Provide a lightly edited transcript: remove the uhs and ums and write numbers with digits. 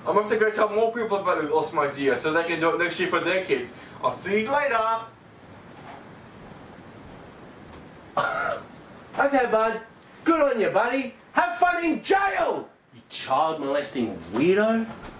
I'm going to have to go tell more people about this awesome idea so they can do it next year for their kids. I'll see you later. Okay, bud. Good on you, buddy. Have fun in jail, you child molesting weirdo.